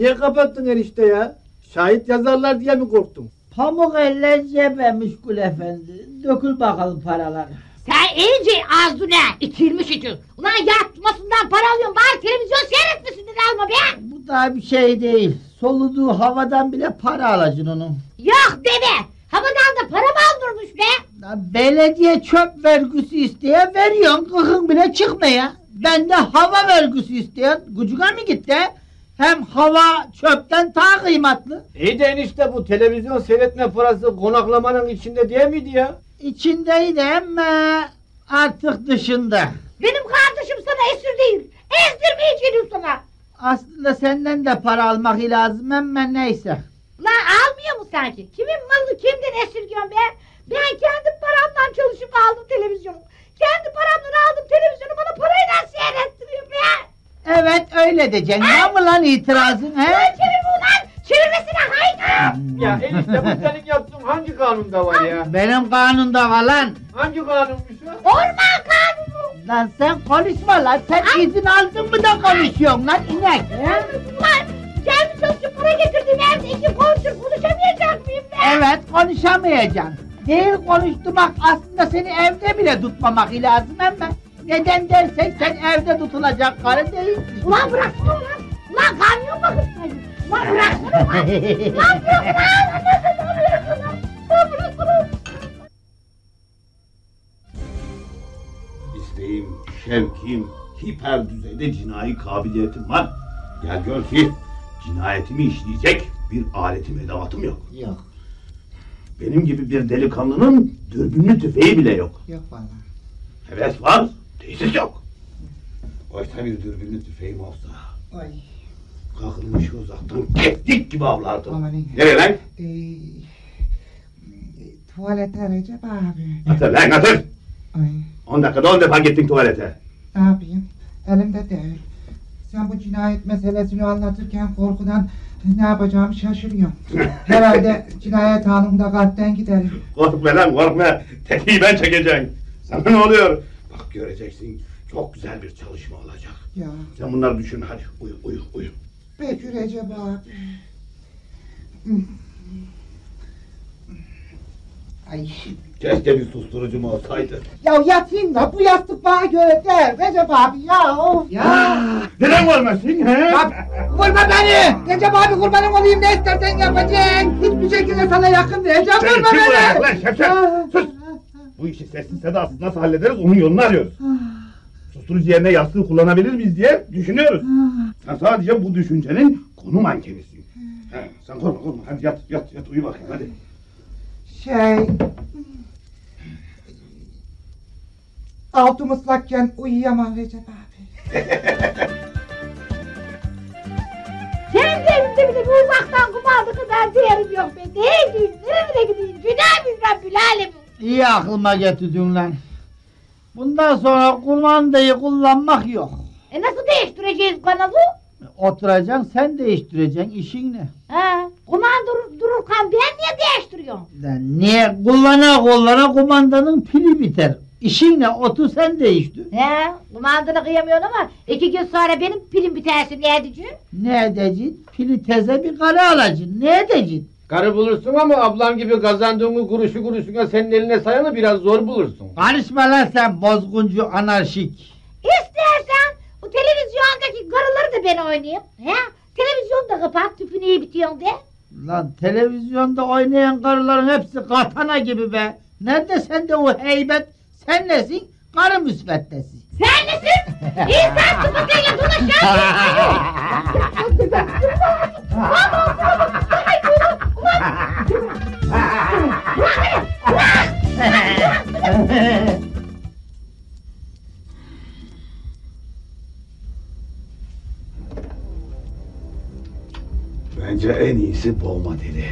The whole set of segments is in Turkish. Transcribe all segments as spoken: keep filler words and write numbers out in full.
Niye kapattın enişte ya? Şahit yazarlar diye mi korktun? Pamuk eller cebe Müşkül Efendi. Dökül bakalım paraları. Sen iyice ağzına itilmiş için. Ulan yatmasından para alıyorsun, bari televizyon seyretmesinden alma be! Bu da bir şey değil. Soluduğu havadan bile para alacaksın onun. Yok deme! Havadan da para mı aldırmış be? Ya belediye çöp vergisi isteyen veriyorsun, kıkın bile çıkmıyor. Ben de hava vergisi isteyen gücüne mi gitti? Hem hava çöpten daha kıymetli. İyi de enişte bu televizyon seyretme parası konaklamanın içinde değil miydi ya? İçindeydi ama artık dışında. Benim kardeşim sana esir değil, ezdirmeyeceğim sana. Aslında senden de para almak lazım ama neyse. Lan almıyor mu sanki? Kimin malı kimden esirgiyorsun be? Ben kendi paramdan çalışıp aldım televizyonu. Kendi paramdan aldım televizyonu, bana parayla seyrettiriyor be. Evet öyle diyeceksin. Ne mı lan itirazın he? Lan çevirme ulan! Çevirmesine haydi! Ya enişte bu senin yaptığın hangi kanunda var ya? Benim kanunda var lan. Hangi kanunmuş o? Orman kanunu! Lan sen konuşma lan. Sen Ay. izin aldın mı da konuşuyorsun lan inek. Ulan! Kendi çalışıp para getirdiğim evde iki konuşur konuşamayacak mıyım be? Evet konuşamayacaksın. Değil konuşturmak aslında seni evde bile tutmamak lazım ama neden dersen sen evde tutulacak karı değilsin. Ulan bıraksana ulan! Ulan kamyon bakın sen! Ulan bıraksana ulan! Lan bırak ulan! Nefes alıyorsun lan! Ulan bıraksana! İsteğim, şevkim, hiper düzeyde cinayi kabiliyetim var. Gel gör ki cinayetimi işleyecek bir aletim, edevatım yok. Yok. Benim gibi bir delikanlının dürbünlü tüfeği bile yok. Yok vallahi. Heves var, tesis yok. Oysa bir dürbünlü tüfeğim olsa, Oy. kalkılmış uzaktan keklik gibi avlardım. Aman Nereye lan? Ee, tuvalete Recep abi. Atır lan atır! Ay, On dakikada on defa gittin tuvalete. ne yapayım? Elimde değil. Sen bu cinayet meselesini anlatırken korkudan ne yapacağımı şaşırıyorum. Herhalde cinayet anında kalpten giderim. Korkma lan korkma. Tetiği ben çekeceğim. Sana ne oluyor? Bak göreceksin. Çok güzel bir çalışma olacak. Ya, Sen bunları düşün hadi. Uyu uyu uyu. peki Recep abi. Ay. Keşke bir susturucum olsaydı. Ya yatayım da bu yastık bana göre değil Recep abi ya. Of. Ya. Neden vermezsin he? Ya vurma beni! Recep abi kurbanım olayım, ne istersen yapacaksın. Hiçbir şekilde sana yakın değileceğim, Sen vurma kim beni! bırak lan şefşef? Sus! Bu işi sessiz sedasız nasıl hallederiz onun yolunu arıyoruz. Susturucu yerine yastığı kullanabilir miyiz diye düşünüyoruz. Sen sadece bu düşüncenin konu mankenisin. He, sen korkma korkma hadi yat yat yat uyu bakayım hadi. Şey... Altım ıslakken uyuyamam Recep abi. Kendi evimde bile bir uzaktan kumanda kadar değerim yok be. Neye gideyim, nereye gideyim, günah bizden bülalemin. İyi aklıma getirdin lan. Bundan sonra kumandayı kullanmak yok. E nasıl değiştireceğiz kanalı? Oturacaksın sen değiştireceksin işin ne? Ha, kumanda durur, dururken ben niye değiştiriyorum? Lan niye kullana kullana kumandanın pili biter. İşin ne otur sen değiştir. He, kumandanı kıyamıyorsun ama iki gün sonra benim pilim biterse ne edeceğim? Ne edeceksin? Pili teze bir karı alacaksın. Ne edeceksin? Karı bulursun ama ablam gibi kazandığını kuruşu kuruşuna senin eline sayanı biraz zor bulursun. Karışma lan sen bozguncu anarşik. İstersen bu televizyondaki karıları da ben oynayayım. He? Televizyonu da kapat, tüpünü iyi bitiyorsun de. Lan televizyonda oynayan karıların hepsi katana gibi be. Nerede sende o heybet? Sen nesin? Karı müsveddesi. Sen nesin? İnsan sıfatıyla dolaşan. Bence en iyisi boğma deli.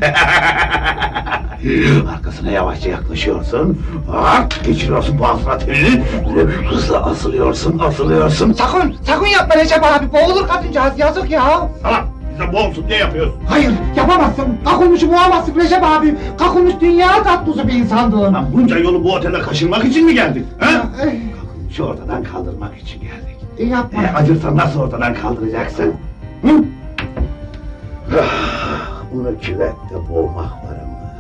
Arkasına yavaşça yaklaşıyorsun. Hop, geçiriyorsun boğazına telini. Böyle hızla asılıyorsun, asılıyorsun. Sakın, sakın yapma Recep abi, boğulur kadıncağız, yazık ya. Salak, bize boğulsun diye yapıyorsun. Hayır, yapamazsın. Kakulmuşu boğamazsın Recep abi. Kakulmuş dünya tatlısı bir insandı. Lan bunca yolu bu otele kaşınmak için mi geldik? Ha? Ay, Kakulmuşu ortadan kaldırmak için geldik. yapma. E, acırsan nasıl ortadan kaldıracaksın? Hı? Ah, bunu küvette boğmak var ama.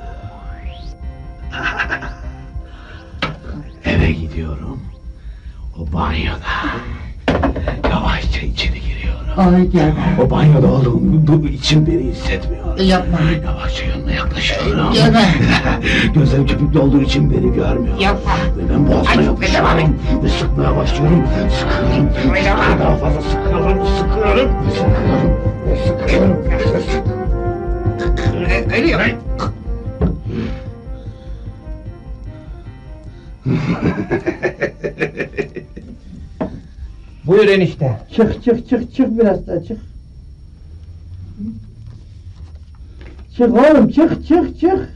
Eve gidiyorum. O banyoda. Yavaşça içeri giriyorum. Ay gelme. O banyoda olduğum için beni hissetmiyor. Yapma. Yavaşça yanına yaklaşıyorum. Gelme. Gözlerim köpüklü olduğu için beni görmüyor. Yapma. Ve ben boğazına yapışıyorum. Ve sıkmaya başlıyorum. Sıkıyorum. Daha fazla sıkıyorum. Sıkıyorum. Sıkıyorum. Sıkıyorum. Sıkıyorum. Geliyor. Buyur enişte. Çık çık çık çık biraz daha çık. Çık oğlum çık çık çık.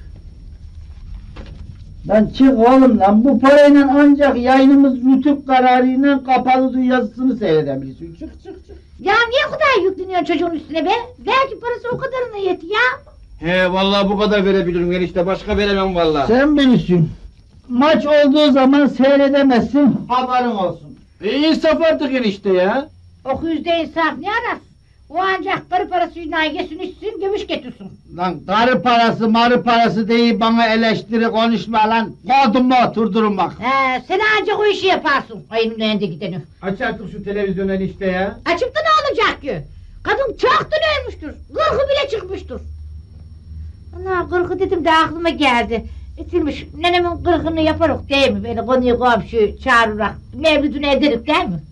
Lan çık oğlum lan, bu parayla ancak yayınımız rütük kararıyla kapalı yazısını seyredebilirsin. Çık çık çık. Ya niye o kadar yükleniyorsun çocuğun üstüne be? Belki parası o kadarına yeti ya. He vallahi bu kadar verebilirim enişte, başka veremem vallahi. Sen bilirsin. Maç olduğu zaman seyredemezsin, haberin olsun. E, insaf artık enişte ya. O yüzde insaf ne arar? O ancak karı parası yüzünden yesin içsin gümüş getirsin. Lan karı parası marı parası değil, bana eleştiri konuşma lan. Koduma oturdurun bak. He, sen ancak o işi yaparsın. Ayının önünde gideni. Aç artık şu televizyonu enişte ya. Açıp da ne olacak ki? Kadın çoktan ölmüştür. Gırgı bile çıkmıştır. Ana gırgı dedim de aklıma geldi. Etilmiş nenemin gırgını yaparız değil mi? Böyle konuyu komşu çağırarak mevlüdünü ederiz değil mi?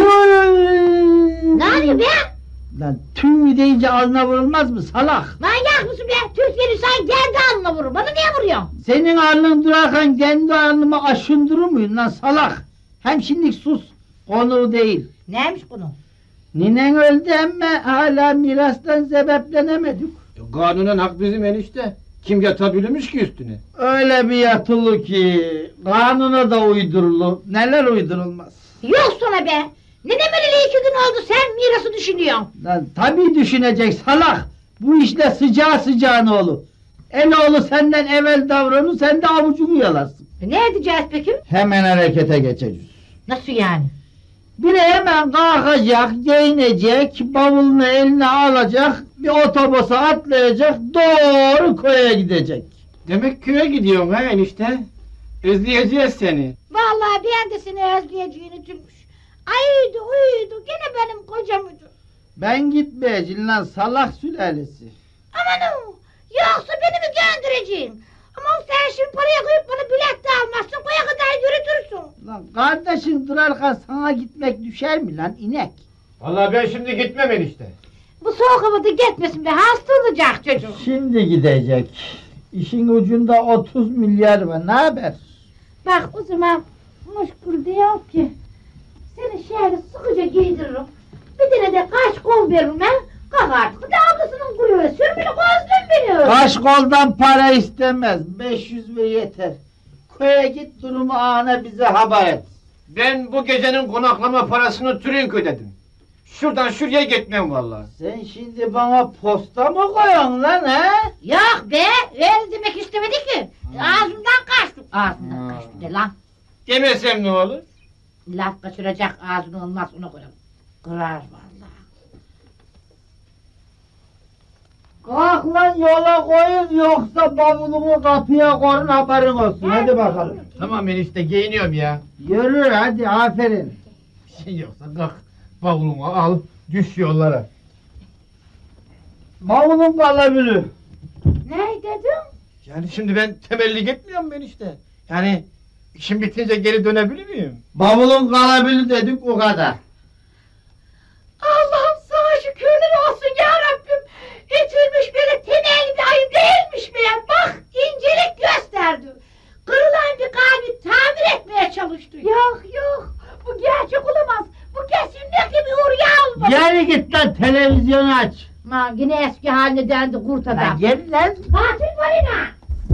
Tüy! Ne oluyor be? Lan tüy deyince alnına vurulmaz mı salak? Manyak mısın be? Türkiye'nin sen kendi alnına vurur. Bana niye vuruyorsun? Senin alnın durarken kendi alnımı aşındırır mıyım lan salak? Hem şimdilik sus, konu değil. Neymiş konu? Ninen öldü ama hala mirastan sebeplenemedik. Kanunen hak bizim enişte. Kim yatabilirmiş ki üstüne? Öyle bir yatılı ki kanuna da uydurulu, neler uydurulmaz. Yok sana be! Nenem öleli iki gün oldu sen mirası düşünüyorsun. Lan tabii düşünecek salak. Bu işle sıcağı sıcağına olur. El oğlu senden evvel davranır, sen de avucunu yalarsın. E ne edeceğiz peki? Hemen harekete geçeceğiz. Nasıl yani? Biri hemen kalkacak, giyinecek, bavulunu eline alacak, bir otobüse atlayacak, doğru köye gidecek. Demek köye gidiyorsun ha enişte. Özleyeceğiz seni. Vallahi ben de seni özleyeceğini düşünmüş. Ayıydı uyuydu gene benim kocamıydı. Ben gitmeyeceğim lan salak sülalesi. Amanım yoksa beni mi göndereceksin? Ama sen şimdi paraya koyup bana bilet de almazsın, koya kadar yürütürsün. Lan kardeşin durarken sana gitmek düşer mi lan inek? Vallahi ben şimdi gitmem enişte. Bu soğuk havada gitmesin be, hasta olacak çocuk. Şimdi gidecek. İşin ucunda otuz milyar var, ne haber? Bak o zaman muşkul diyor ki, seni şehre sıkıca giydiririm. Bir tane de kaş kol veririm ha. Kalk artık da ablasının kuyruğu sür beni, kozdun beni. Kaş koldan para istemez, beş yüz ver yeter. Köye git, durumu ana bize haber et. Ben bu gecenin konaklama parasını Türink ödedim. Şuradan şuraya gitmem vallahi. Sen şimdi bana posta mı koyuyorsun lan ha? Yok be, öyle demek istemedi ki. Ağzımdan kaçtı. Ağzımdan Ha. kaçtı de lan. Demesem ne olur? Laf kaçıracak ağzını olmaz ona koyalım. Kırar vallahi. Kalk lan yola koyun, yoksa bavulumu kapıya korun, haberin olsun. Hadi bakalım. Tamam enişte giyiniyorum ya. Yürü hadi, aferin. Bir şey yoksa kalk bavulumu al düş yollara. Bavulun kalabilir. Ne dedim? Yani şimdi ben temelli gitmiyorum ben işte. Yani işim bitince geri dönebilir miyim? Bavulun kalabilir dedik, o kadar. Allah'ım sana şükürler olsun ya Rabbim. İtilmiş böyle temelli bir ayı değilmiş meğer. Bak incelik gösterdi. Kırılan bir kalbi tamir etmeye çalıştı. Yok yok bu gerçek olamaz. Bu kesinlikle bir rüya olmalı. Geri git lan, televizyonu aç. Ma yine eski haline döndü kurt adam. Lan gel lan. Tatil balina.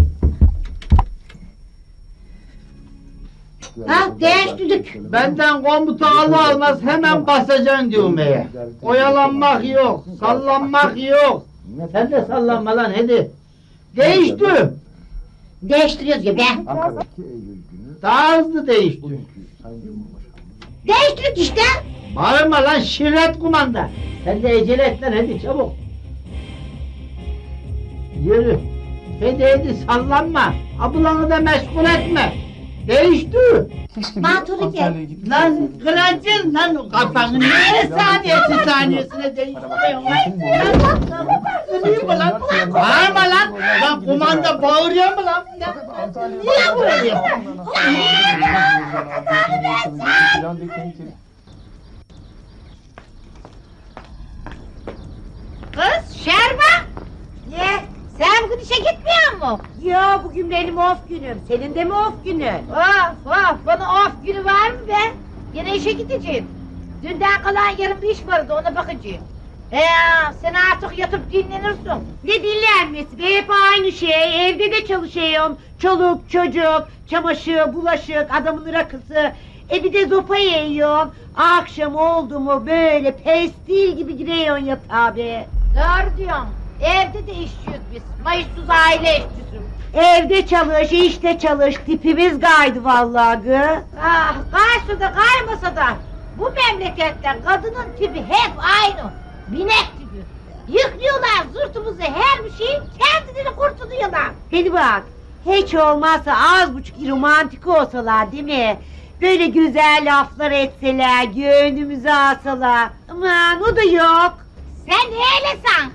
Ha değiştirdik. Benden komuta alır almaz hemen basacaksın düğmeye. Oyalanmak yok, sallanmak yok. Sen de sallanma lan hadi. Değişti. Değiştiriyoruz ya be. Ankara'daki Eylül günü Daha hızlı değişti. bugünkü Sayın Cumhurbaşkanı Değiştirdik işte. Bağırma lan şirret kumanda. Sen de ecele et lan hadi çabuk. Yürü. Hadi hadi sallanma. Ablanı da meşgul etme. Değişti. Maturu gel. Lan kıracaksın lan o kafanı. Niye saniyesi saniyesine değiştiriyorsun lan? Öleyim mi lan? Bağırma lan. Lan kumanda bağırıyor mu lan? Niye bağırıyor? Kız Şerba! Ne? Sen bugün işe gitmiyor mu? Ya bugün benim off günüm. Senin de mi off günün? Of of bana off günü var mı be? Yine işe gideceğim. Dünden kalan yarım bir iş vardı ona bakacağım. He sen artık yatıp dinlenirsin. Ne dinlenmesi be hep aynı şey. Evde de çalışıyorum. Çoluk çocuk, çamaşır, bulaşık, adamın rakısı. E bir de zopa yiyorsun. Akşam oldu mu böyle pestil gibi giriyorsun yatağa be. Doğru diyorsun. Evde de işçiyiz biz. Mayışsız aile işçisi. Evde çalış, işte çalış. Tipimiz kaydı vallahi gı. Ah, kaysa da kaymasa da. Bu memlekette kadının tipi hep aynı. Binek tipi. Yıkıyorlar zırtımızı her bir şeyi kendileri kurtuluyorlar. Hadi bak. Hiç olmazsa az buçuk romantik olsalar değil mi? Böyle güzel laflar etseler, gönlümüzü alsalar. Aman o da yok. Sen öyle san.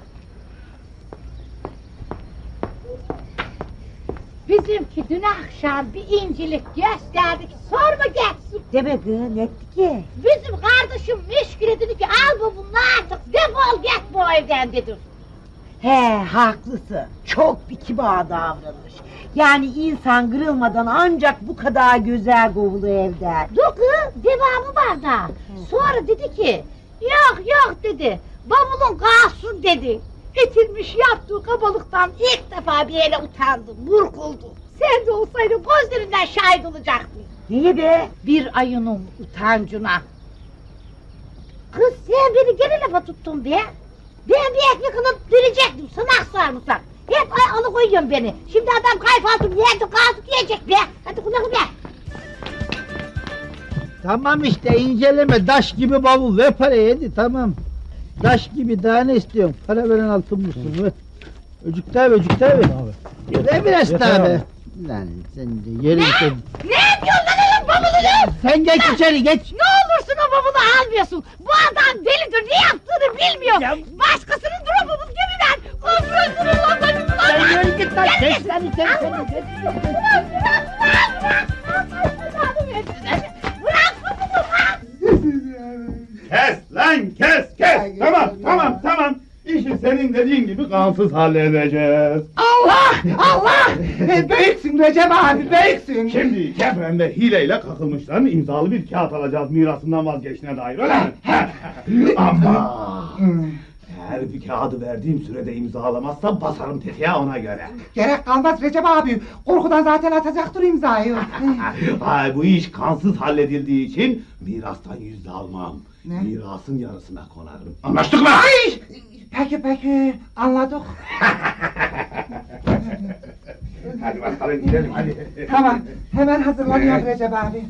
Bizimki dün akşam bir incilik gösterdik, sorma gelsin. Deme kız, ne etti ki? Bizim kardeşim Meşgule dedi ki, al bu bunu artık, defol git bu evden dedi. He, haklısın. Çok bir kibar davranmış. Yani insan kırılmadan ancak bu kadar güzel kovulu evden. Dur kız, devamı var da. Sonra dedi ki, yok yok dedi, bavulun kalsın dedi. Etilmiş yaptığı kabalıktan ilk defa bir yere utandı, burkuldu. Sen de olsaydın gözlerinden şahit olacaktın. Niye be? Bir ayının utancına. Kız sen beni gene lafa tuttun be. Ben bir ekmek alıp verecektim, sınak sarımsak. Hep ay alıkoyuyorsun beni. Şimdi adam kayfaltım yedi kaldı diyecek be. Hadi kulağım be. Tamam işte inceleme, taş gibi bavul, ver parayı hadi tamam. Taş gibi daha ne istiyorsun? Para veren altın mısın? Ver. Öcük daha ver, öcük daha ver. Ver biraz daha be. Lan sen de yerin sen. Ne yapıyorsun lan oğlum bavulunu? Sen geç içeri geç. Ne olursun o bavulu almıyorsun. Bu adam delidir, ne yaptığını bilmiyor. Ya. Başkasının drop'unu gibi ver. Öldürün lan beni. Sen yürü git lan. Geç lan içeri seni. Geç. Bırak bavulu. Kes lan kes kes. Tamam tamam tamam. İşi senin dediğin gibi kansız halledeceğiz. Allah! Allah! E, büyüksün Recep abi, büyüksün. Şimdi Kevrem'de hileyle kakılmışların imzalı bir kağıt alacağız mirasından vazgeçtiğine dair öyle mi? Ama eğer bir kağıdı verdiğim sürede imzalamazsa basarım tetiğe ona göre. Gerek kalmaz Recep abi, korkudan zaten atacaktır imzayı. Ay, bu iş kansız halledildiği için mirastan yüzde almam. Ne? Mirasın yarısına konarım. Anlaştık mı? Ay! Peki peki, anladık. Hadi bakalım gidelim hadi. Tamam, hemen hazırlanıyorum Recep abi.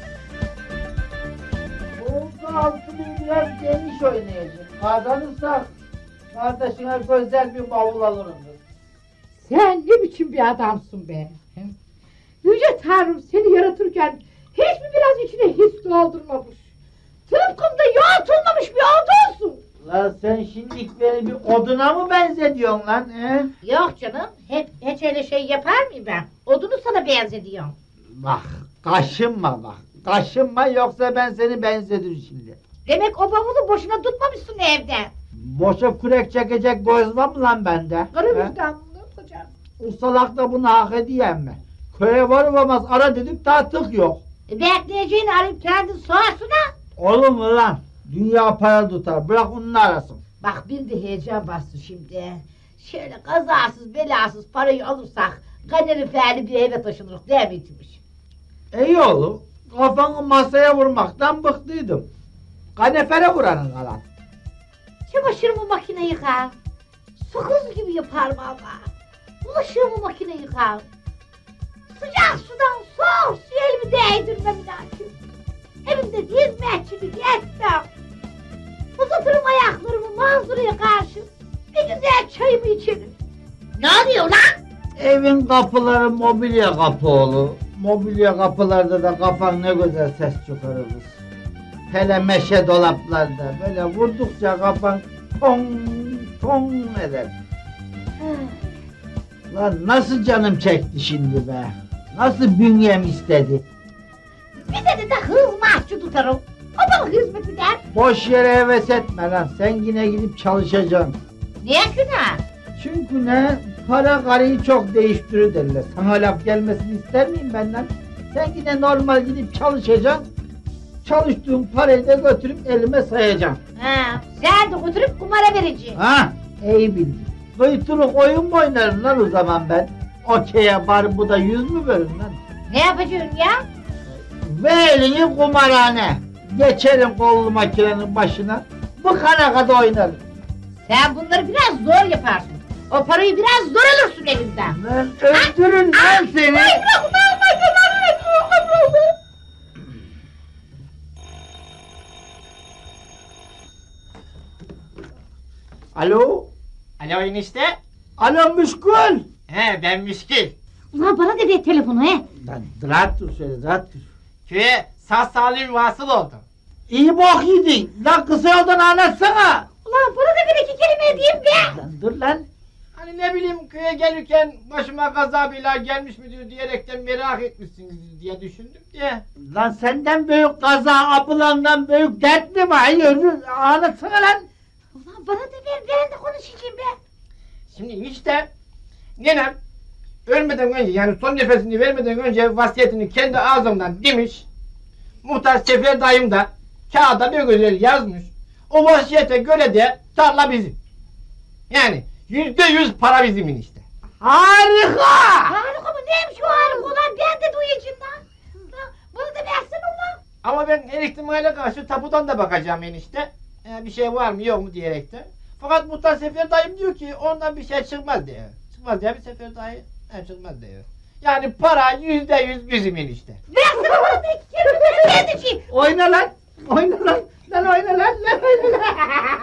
Oldu altı milyar geniş oynayacak. Kazanırsak kardeşine güzel bir bavul alırım. Sen ne biçim bir adamsın be? Yüce Tanrım seni yaratırken hiç mi biraz içine his doldurmamış? Tıpkında yoğurtulmamış bir odunsun. Lan sen şimdi beni bir oduna mı benzediyorsun lan he? Yok canım, hep hiç öyle şey yapar mıyım ben? Odunu sana benzediyorum. Bak kaşınma bak. Kaşınma yoksa ben seni benzedim şimdi. Demek o bavulu boşuna tutmamışsın evde. Boşa kürek çekecek göz var mı lan bende? Karımızdan ne yapacağım? Usalak da bunu hak edeyim mi? Köye varmamaz ara dedik daha tık yok. E, bekleyeceğini arayıp kendin sorsuna. Olur mu lan? Dünya para tutar bırak onun arasın. Bak bir de heyecan bastı şimdi. Şöyle kazasız belasız parayı alırsak kaloriferi bir eve taşınırız değil mi itmiş? İyi olur. Kafanı masaya vurmaktan bıktıydım. Kanefere vuranın kalan. Çamaşırımı makine yıkar. Sakız gibi yapar valla. Bulaşığımı makine yıkar. Sıcak sudan soğuk su elimi değdirmem lakin. Evimde hizmetçilik etmem. Uzatırım ayaklarımı manzaraya karşı. Bir güzel çayımı içerim. Ne oluyor Evin kapıları mobilya kapı oğlu. Mobilya kapılarda da kafan ne güzel ses çıkarır kız. Hele meşe dolaplarda böyle vurdukça kafan tong tong eder. Lan nasıl canım çekti şimdi be? Nasıl bünyem istedi? Bize de de hız mahçu tutarım. O bana hizmet eder. Boş yere heves etme lan. Sen yine gidip çalışacaksın. Niye günah? Çünkü ne? Para karıyı çok değiştirir derler. Sana laf gelmesini ister miyim benden? Sen yine normal gidip çalışacaksın. Çalıştığın parayı da götürüp elime sayacaksın. Ha, sen de götürüp kumara vereceksin. Ha, iyi bildin. Kıytırık oyun mu oynarım lan o zaman ben? Okey'e bar bu da yüz mü verin lan? Ne yapacaksın ya? Ve elini kumarhane. Geçerim kollu makinenin başına. Bıkana kadar oynarım. Sen bunları biraz zor yaparsın. O parayı biraz zor alırsın elimden. Lan öldürün lan seni. Ay bırakma Alo? Alo enişte. Alo Müşkül. He ben Müşkül. Ulan bana da ver telefonu he. Lan rahat dur söyle rahat dur. Köye sağ salim vasıl oldum. İyi bok yedin. Lan kısa yoldan anlatsana. Ulan bana da bir iki kelime edeyim be. Lan dur lan. Hani ne bileyim köye gelirken başıma kaza bela gelmiş müdür diyerekten merak etmişsiniz diye düşündüm diye. Lan senden büyük kaza, ablandan büyük dert mi var? Yürü anlatsana lan. Ulan bana da ver ben de konuşacağım be. Şimdi işte nenem ölmeden önce yani son nefesini vermeden önce vasiyetini kendi ağzından demiş. Muhtar Sefer dayım da kağıda ne güzel yazmış. O vasiyete göre de tarla bizim. Yani yüzde yüz para bizimin işte. Harika. Harika mı neymiş o harika ulan ben de duyacağım lan. Ulan bana da versene ulan. Ama ben her ihtimale karşı tapudan da bakacağım enişte. Ee, bir şey var mı yok mu diyerekten. Fakat Muhtar Sefer dayım diyor ki ondan bir şey çıkmaz diyor. Çıkmaz diye bir Sefer dayı he, çıkmaz diyor. Yani para yüzde yüz bizim enişte. Versene bana da iki kelime ben de şey. Oyna lan. Oyna lan. Lan oyna lan. Lan oyna lan.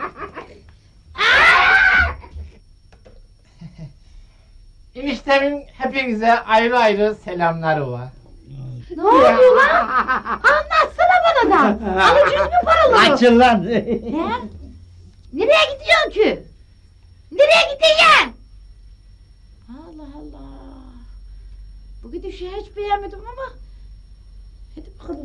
Eniştemin hepinize ayrı ayrı selamları var. Ne oluyor lan? Anlatsana bana da. Alacağız mı paraları? Açın lan. Ne? Nereye gidiyorsun ki? Nereye gidiyorsun? Allah Allah. Bu gidişi hiç beğenmedim ama. Hadi bakalım.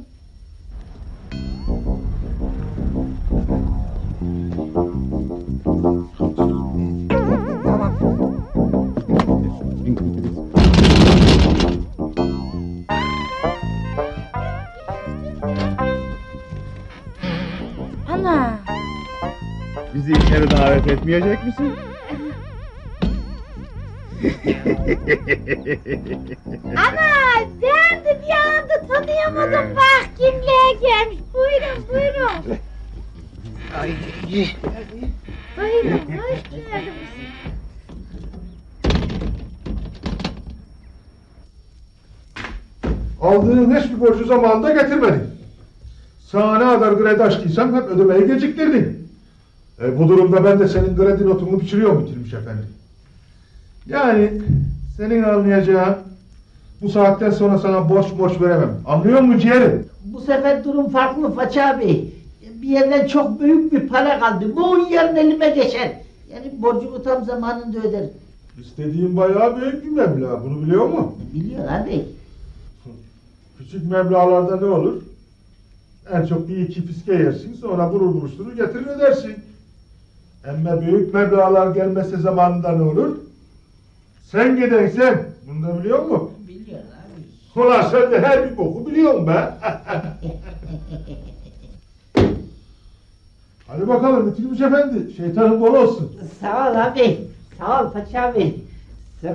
Ana. Bizi içeri davet etmeyecek misin? Ana ben de bir anda tanıyamadım bak kimliğe gelmiş. Buyurun buyurun. Buyurun hoş geldiniz. Aldığın hiçbir borcu zamanında getirmedin. Sana ne kadar kredi açtıysam hep ödemeyi geciktirdin. E, bu durumda ben de senin kredi notunu biçiriyorum bitirmiş efendim. Yani senin anlayacağın bu saatten sonra sana borç borç veremem. Anlıyor musun ciğerim? Bu sefer durum farklı Faça abi. Bir yerden çok büyük bir para kaldı. Bu yarın elime geçer. Yani borcumu tam zamanında öderim. İstediğin bayağı büyük bir meblağ. Bunu biliyor musun? Biliyor abi. Küçük meblağlarda ne olur? En çok bir iki fiske yersin, sonra vurur vuruşturur getirir ödersin. Ama büyük meblağlar gelmesi zamanında ne olur? Sen giden sen. Bunu da biliyor musun? Biliyor abi. Ulan sen de her bir boku biliyorsun be. Hadi bakalım bitirmiş efendi. Şeytanın bol olsun. Sağ ol abi. Sağ ol Faça abi. Sağ ol.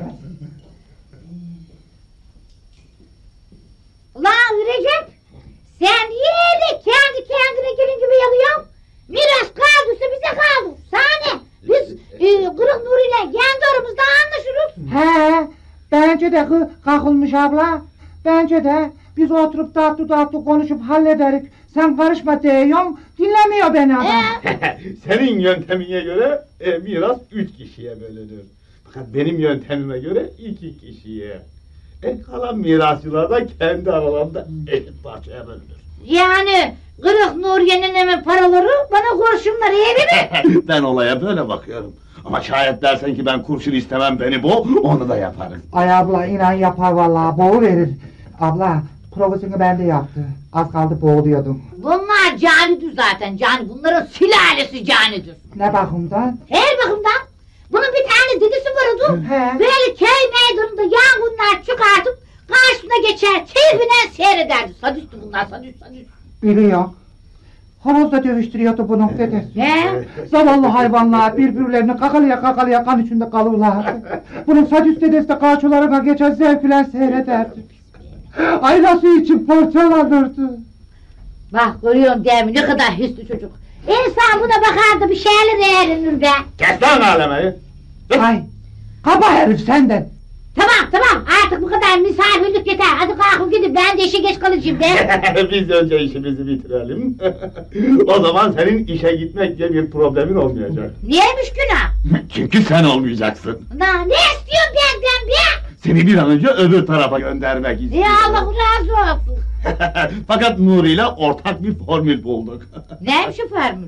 Ulan Recep sen niye öyle kendi kendine gelin gibi yalıyorsun? Miras kaldıysa bize kaldı. Sana ne? Biz e, Kırık Nuri'yle kendi aramızda anlaşırız. He, bence de kı- kakılmış abla. Bence de biz oturup tatlı tatlı konuşup hallederik. Sen karışma diyorsun, dinlemiyor beni adam. Ee? Senin yöntemine göre e, miras üç kişiye bölünür. Fakat benim yöntemime göre iki kişiye. E kalan mirasçılar da kendi aralarında eşit parçaya bölünür. Yani kırık Nuriye nenemin paraları bana kurşunlar iyi mi? Ben olaya böyle bakıyorum. Ama şayet dersen ki ben kurşun istemem beni boğ, onu da yaparım. Ay abla inan yapar vallahi boğu verir. Abla provasını ben de yaptı. Az kaldı boğuluyordum. Bunlar canidir zaten cani. Bunların sülalesi canidir. Ne bakımdan? Her bakımdan. Bunun bir tane dedesi vardı. He. Böyle köy meydanında yangınlar çıkartıp karşısına geçer keyfine seyrederdi. Sadüstü bunlar sadüst sadüst. Biliyor. Horozla dövüştürüyordu bunun dedesi. Ne? Zavallı hayvanlar birbirlerini kakalaya kakalaya kan içinde kalırlar. Bunun sadüst dedesi de karşılarına geçer zevkle seyrederdi. Aynası için parçalanırdı. Bak görüyorsun değil mi ne kadar hisli çocuk. İnsan buna bakar da bir şeyler öğrenir be. Kes lan ağlamayı! Ay, kaba herif senden. Tamam tamam artık bu kadar misafirlik yeter. Hadi kalkın gidin ben de işe geç kalacağım be. Biz önce işimizi bitirelim. O zaman senin işe gitmekle bir problemin olmayacak. Niyeymiş günah? Çünkü sen olmayacaksın. Na, ne istiyorsun benden be? Seni bir an önce öbür tarafa göndermek istiyorum. Ya Allah razı olsun. Fakat Nuri ile ortak bir formül bulduk. Neymiş o formül?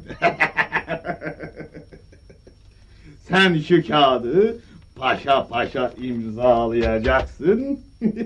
Sen şu kağıdı paşa paşa imzalayacaksın.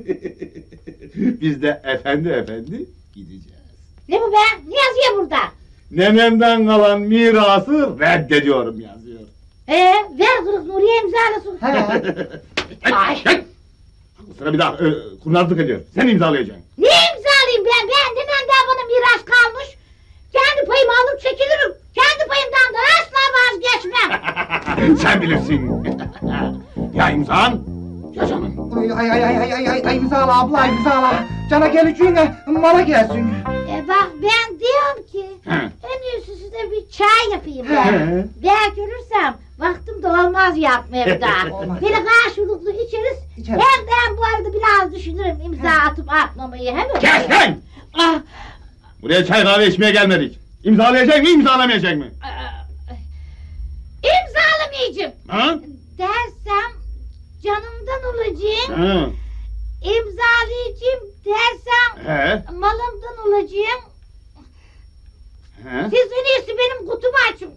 Biz de efendi efendi gideceğiz. Ne bu be? Ne yazıyor burada? Nenemden kalan mirası reddediyorum yazıyor. Ee, ver kırık Nuriye imzalasın. He. Ay. Bu sıra bir daha e, kurnazlık ediyor. Sen imzalayacaksın. Ne imzalayayım ben? Ben dedemden bana miras kalmış. Kendi payımı alıp çekilirim. Kendi payımdan da asla vazgeçmem. Sen bilirsin. Ya imzan ya canım. Ay ay ay ay ay ay ay imzala abla imzala. Cana geleceğine mala gelsin. E bak ben diyorum ki He. en iyisi size bir çay yapayım ben. Belki ölürsem vaktim de olmaz yapmaya bir daha. Olmaz. Böyle karşılıklı içeriz. İçeriz. Hem ben bu arada biraz düşünürüm imza atıp atmamayı hem mi? Kes lan! Ah, Buraya çay kahve içmeye gelmedik. İmzalayacak mı imzalamayacak mı? imzalamayacağım. Ha? Dersem canımdan olacağım. Ha. İmzalayacağım dersem He. malımdan olacağım. He. Siz en iyisi benim kutumu açın.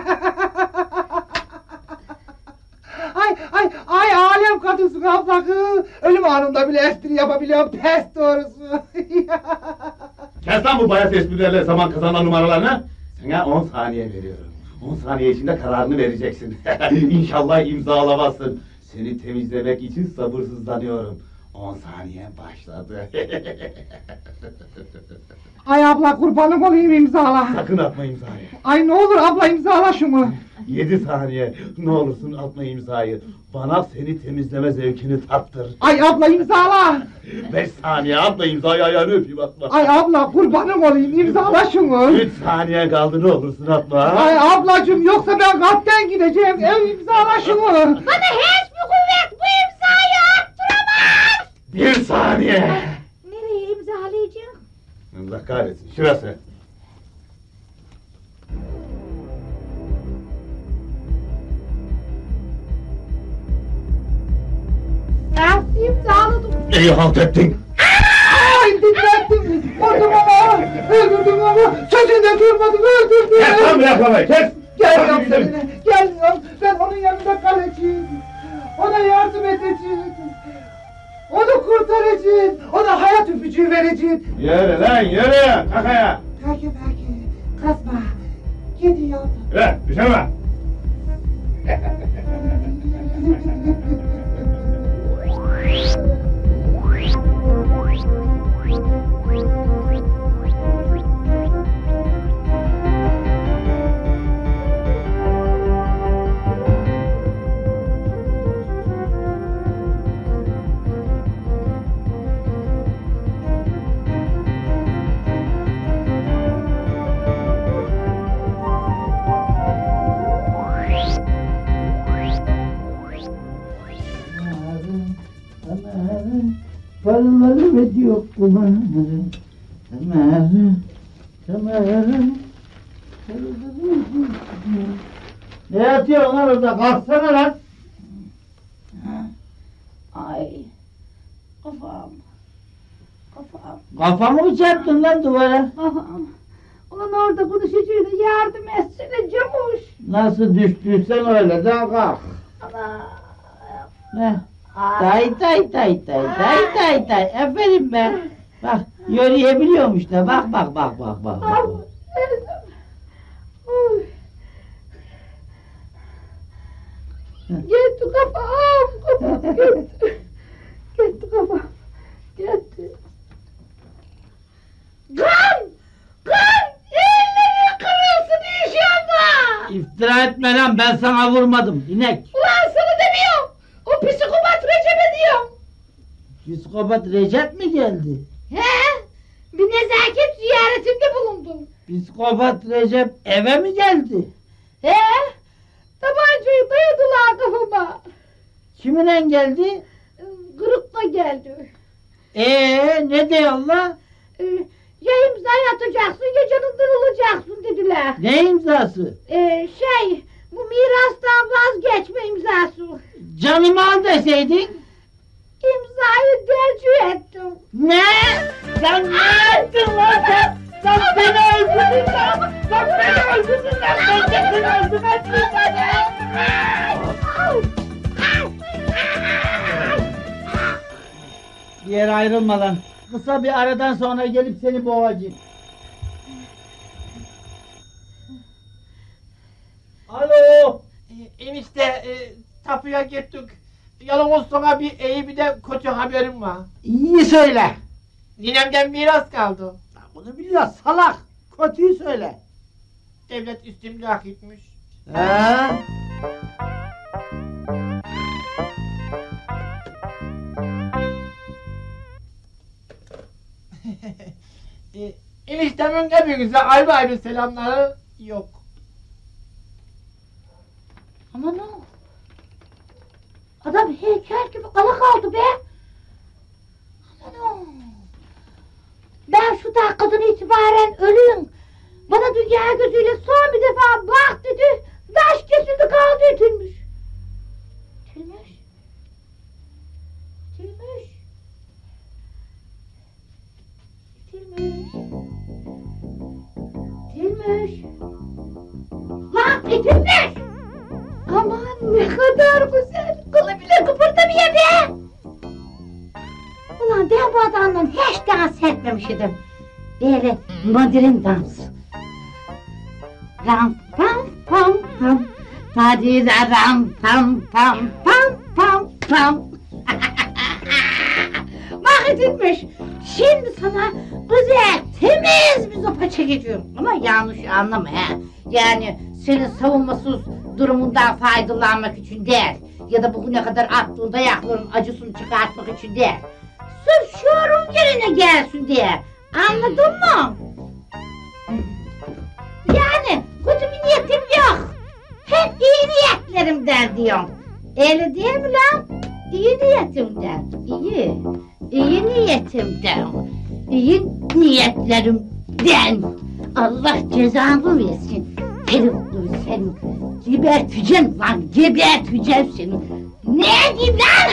Ay ay ay alem kadınsın abla kız. Ölüm anında bile espri yapabiliyorum pes doğrusu. Kes lan bu bayat esprilerle zaman kazanan numaralarını. Sana on saniye veriyorum. on saniye içinde kararını vereceksin. İnşallah imzalamazsın. Seni temizlemek için sabırsızlanıyorum. on saniye başladı. Ay abla kurbanım olayım imzala. Sakın atma imzayı. Ay ne olur abla imzala şunu. yedi saniye. Ne olursun atma imzayı. Bana seni temizleme zevkini tattır. Ay abla imzala. beş saniye atma imzayı, ayağını öpeyim atma. Ay abla kurbanım olayım imzala şunu. üç saniye kaldı, ne olursun atma. Ay ablacığım yoksa ben kalpten gideceğim. Ev imzala şunu. Bana hiçbir kuvvet bu imzayı attıramaz. bir saniye. Nereye imzalayacağım? Allah kahretsin, şurası. Nasıl imzaladım? İyi halt ettin. Ay dinlettin. Vurdum ama. Öldürdüm ama. Sözünde durmadım öldürdüm. Kes lan bıraklamayı, kes. Gelmiyorum Hadi gidelim. seninle. Gelmiyorum. Ben onun yanında kalacağım. Ona yardım edeceğim. Onu kurtaracağım. Ona hayat öpücüğü vereceğim. Yürü lan yürü. Kalk ayağa. Peki peki. Kızma. Gidiyorum. Yürü, düşeme. Paraları ve yok kullanırım. Ömer'im, Ömer'im. Ne yatıyorsun lan orada? Kalksana lan. Ay. Kafam. Kafam. Kafamı mı çarptın lan duvara? Kafam. Ulan orada konuşucuydu yardım etsene Camuş. Nasıl düştüysen öyle de kalk. Ana. Heh. Day day day day day day day. Aferin be. Bak yürüyebiliyormuş da bak bak bak bak bak. bak. Uy. Gitti kafam, kafam gitti. Gitti kafam, gitti. Kan! Kan! Elleri kırılsın inşallah! İftira etme lan ben sana vurmadım inek. Ulan sana demiyorum! O psikopat Recep'e diyorum! Psikopat Recep mi geldi? He? Bir nezaket ziyaretinde bulundum. Psikopat Recep eve mi geldi? He? Tabancayı dayadılar kafama. Kiminle geldi? Kırıkla geldi. Ee ne diyorlar? Ee, ya imza atacaksın ya canından olacaksın dediler. Ne imzası? Ee, şey, bu mirastan vazgeçme imzası. Canımı al deseydin. İmzayı tercih ettim. Ne? Sen ne ettin lan sen? Sen beni öldürdün lan! Sen beni öldürdün lan! Ben de seni öldürmezsin seni! Bir yere ayrılma lan. Kısa bir aradan sonra gelip seni boğacağım. Alo! Ee, enişte e, tapuya gittik. Yalnız sana bir iyi bir de kötü haberim var. İyi söyle. Ninemden miras kaldı. Bunu biliyor salak. Kötüyü söyle. Devlet istimlak etmiş. He? e, eniştemin hepinize ayrı ayrı selamları yok. Aman o. Adam heykel gibi kala kaldı be. Aman o. Ben şu dakikadan itibaren ölüyüm. Bana dünya gözüyle son bir defa bak dedi. Taş kesildi kaldı itilmiş. İtilmiş. İtilmiş. İtilmiş. İtilmiş. Lan itilmiş. Aman ne kadar güzel. Kılı bile kıpırdamıyor be. Ulan ben bu adamla hiç dans etmemiştim. Böyle modern dans. Ram pam pam pam. Hadi de ram pam pam pam pam pam. Bak edilmiş. Şimdi sana güzel temiz bir sopa çekeceğim. Ama yanlış anlama he. Yani senin savunmasız durumundan faydalanmak için değil. Ya da bugüne kadar attığın dayakların acısını çıkartmak için değil. Sırf şuurun yerine gelsin diye. Anladın mı? Yani kötü bir niyetim yok. Hep iyi niyetlerimden diyorum. Öyle değil mi lan? İyi niyetimden. İyi. İyi niyetimden. İyi niyetlerimden. Allah cezanı versin. Peruklu senin. Geberteceğim lan. Geberteceğim seni. Ne diyeyim lan?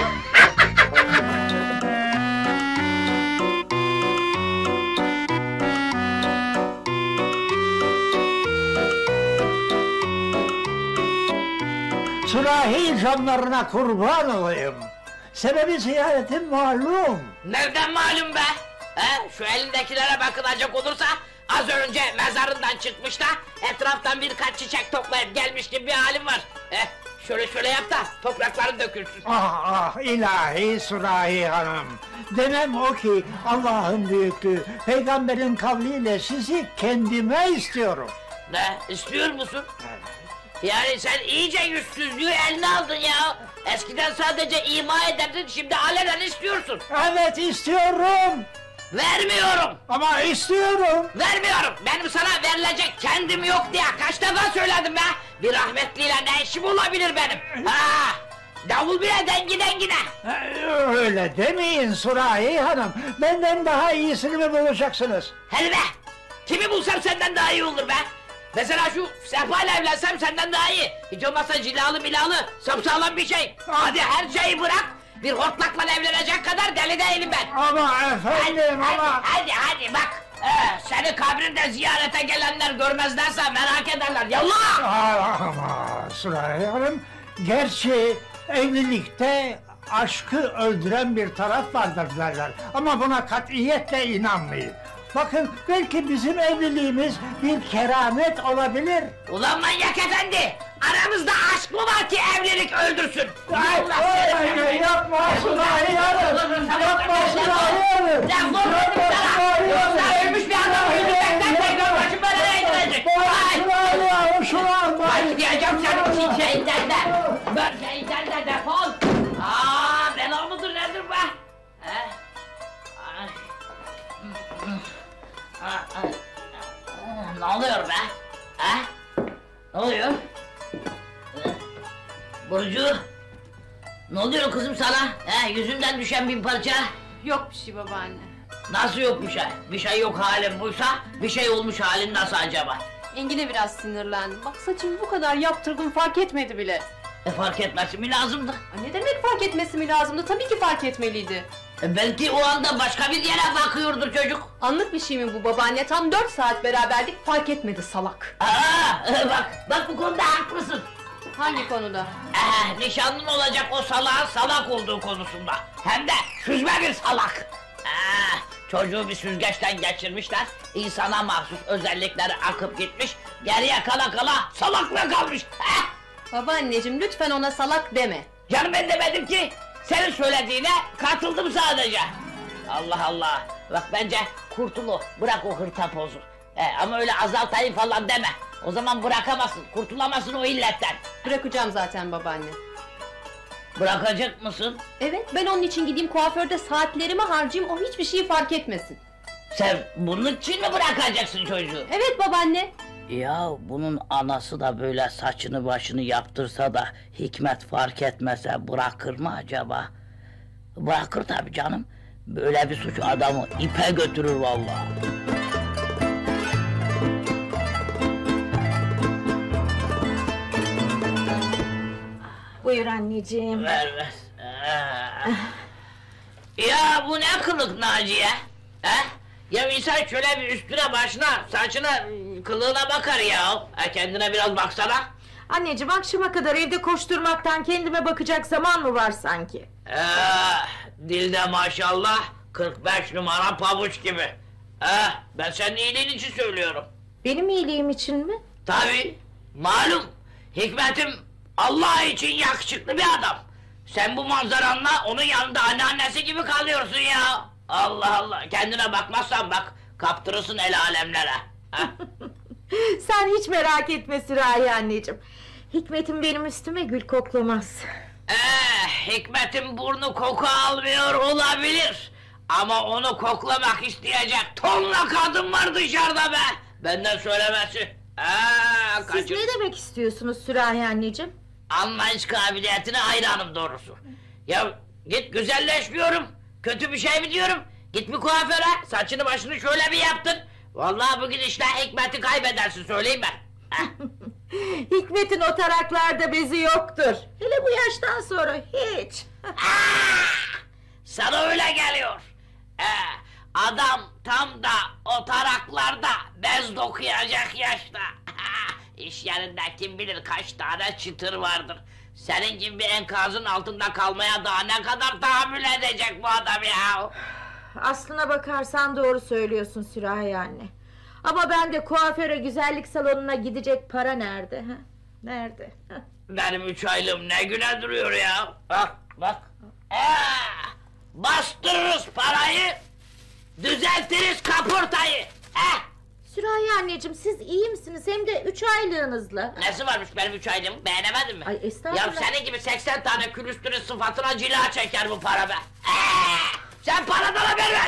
Sürahi canlarına kurban olayım. Sebebi ziyaretin malum. Nereden malum be? He? Şu elindekilere bakılacak olursa az önce mezarından çıkmış da etraftan birkaç çiçek toplayıp gelmiş gibi bir halim var. He? Şöyle şöyle yap da toprakların dökülsün. Ah ah ilahi Sürahi Hanım. Demem o ki Allah'ın büyüklüğü, peygamberin kavliyle sizi kendime istiyorum. Ne? İstiyor musun? Yani sen iyice yüzsüzlüğü eline aldın ya. Eskiden sadece ima ederdin, şimdi alenen istiyorsun. Evet istiyorum. Vermiyorum. Ama istiyorum. Vermiyorum. Benim sana verilecek kendim yok diye kaç defa söyledim be. Bir rahmetliyle ne işim olabilir benim? Ha! Davul bile dengi dengine. Öyle demeyin Sürahi Hanım. Benden daha iyisini mi bulacaksınız? Hadi be! Kimi bulsam senden daha iyi olur be. Mesela şu sehpayla evlensem senden daha iyi. Hiç olmazsa cilalı milalı, sapsağlam bir şey. Hadi her şeyi bırak. Bir hortlakla evlenecek kadar deli değilim ben. Ama efendim hadi, ama... Hadi, hadi, hadi bak. Ee, seni kabrinde ziyarete gelenler görmezlerse merak ederler. Yallah! Ama Sürahi Hanım, gerçi evlilikte aşkı öldüren bir taraf vardır derler. Ama buna katiyetle inanmayın. Bakın, belki bizim evliliğimiz bir keramet olabilir. Ulan manyak efendi! Aramızda aşk mı var ki evlilik öldürsün? Ay, ay, ay, yapma Sürahi Hanım! Yapma Sürahi Hanım! Lan vur dedim sana! Yoksa ölmüş bir adam öldürmekten tekrar başım belaya girecek! Ay! Sürahi Hanım, şunu alma! Ay diyeceğim senin için şeyinden de! Böyle şeyinden de defol! Aaa bela mıdır nedir be? He? Ay! Aa, ay. Ne oluyor be? He? Ne oluyor? Burcu! Ne oluyor kızım sana? He, yüzünden düşen bin parça? Yok bir şey babaanne. Nasıl yok bir şey? Bir şey yok halin buysa, bir şey olmuş halin nasıl acaba? Engin'e biraz sinirlendim. Bak saçımı bu kadar yaptırdım fark etmedi bile. E fark etmesi mi lazımdı? Ay, ne demek fark etmesi mi lazımdı? Tabii ki fark etmeliydi. E belki o anda başka bir yere bakıyordur çocuk. Anlık bir şey mi bu babaanne? Tam dört saat beraberdik fark etmedi salak. Aa, e, bak, bak bu konuda haklısın. Hangi konuda? Eh, nişanlın olacak o salağın salak olduğu konusunda. Hem de süzme bir salak. Eh, çocuğu bir süzgeçten geçirmişler, insana mahsus özellikleri akıp gitmiş, geriye kala kala salakla kalmış. Eh, Babaanneciğim lütfen ona salak deme. canım ben demedim ki, senin söylediğine katıldım sadece. Allah Allah, bak bence kurtulu, bırak o hırtapozu. Eh, ama öyle azaltayım falan deme. O zaman bırakamazsın, kurtulamazsın o illetten. Bırakacağım zaten babaanne. Bırakacak mısın? Evet, ben onun için gideyim kuaförde saatlerimi harcayayım, o hiçbir şeyi fark etmesin. Sen bunun için mi bırakacaksın çocuğu? Evet babaanne. Ya bunun anası da böyle saçını başını yaptırsa da Hikmet fark etmese bırakır mı acaba? Bırakır tabii canım. Böyle bir suç adamı ipe götürür vallahi. Buyur anneciğim. Ver ver. Aa. Ya bu ne kılık Naciye? He? Ya insan şöyle bir üstüne başına, saçına, kılığına bakar ya. Ha, kendine biraz baksana. Anneciğim akşama kadar evde koşturmaktan kendime bakacak zaman mı var sanki? Ee, dilde maşallah kırk beş numara pabuç gibi. Ee, ben senin iyiliğin için söylüyorum. Benim iyiliğim için mi? Tabii, malum. Hikmet'im Allah için yakışıklı bir adam. Sen bu manzaranla onun yanında anneannesi gibi kalıyorsun ya. Allah Allah, kendine bakmazsan bak, kaptırırsın el alemlere. Sen hiç merak etme Sürahi anneciğim. Hikmet'im benim üstüme gül koklamaz. Eh, Hikmet'in burnu koku almıyor olabilir. Ama onu koklamak isteyecek tonla kadın var dışarıda be. Benden söylemesi. Ee, Siz kaçır. ne demek istiyorsunuz Sürahi anneciğim? Anlayış kabiliyetine hayranım doğrusu. Ya git güzelleşmiyorum. Kötü bir şey mi diyorum? Git bir kuaföre, saçını başını şöyle bir yaptın. Vallahi bugün işte Hikmet'i kaybedersin söyleyeyim ben. Hikmet'in o taraklarda bezi yoktur. Hele bu yaştan sonra hiç. Sana öyle geliyor. Ee, adam tam da o taraklarda bez dokuyacak yaşta. İş yerinde kim bilir kaç tane çıtır vardır. Senin gibi bir enkazın altında kalmaya daha ne kadar tahammül edecek bu adam ya? Aslına bakarsan doğru söylüyorsun Sürahi anne. Ama ben de kuaföre, güzellik salonuna gidecek para nerede? Ha? Nerede? Ha? Benim üç aylığım ne güne duruyor ya? Bak bak. Ee, bastırırız parayı, düzeltiriz kaportayı. Eh. Sürahi anneciğim siz iyi misiniz? Hem de üç aylığınızla. Nesi varmış benim üç aylığım, beğenemedin mi? Ay estağfurullah. Ya senin gibi seksen tane külüstürün sıfatına cila çeker bu para be. Ee, sen paradan haber ver.